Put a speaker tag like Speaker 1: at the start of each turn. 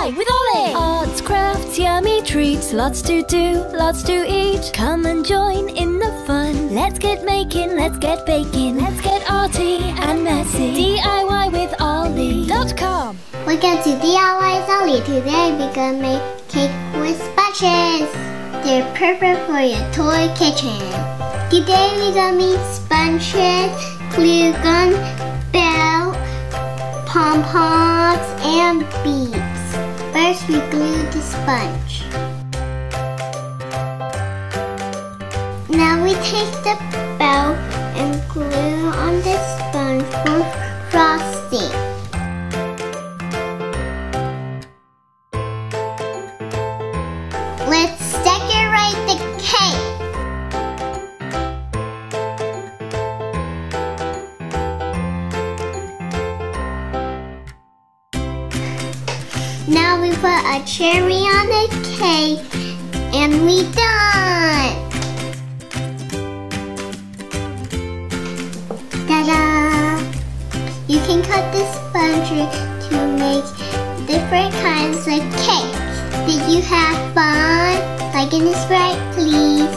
Speaker 1: DIY with Ollie! Arts, crafts, yummy treats, lots to do, lots to eat. Come and join in the fun. Let's get making, let's get baking, let's get arty and messy. DIY with Ollie.com.
Speaker 2: Welcome to DIY with Ollie. Today we're gonna make cake with sponges. They're perfect for your toy kitchen. Today we're gonna make sponges, glue gun, bell, pom-poms, and beads. First we glue the sponge. Now we take the bell and glue on the sponge for frosting. Let's decorate the cake. Now we put a cherry on the cake and we're done! Ta-da! You can cut the sponge to make different kinds of cakes. Did you have fun? Like and subscribe, please.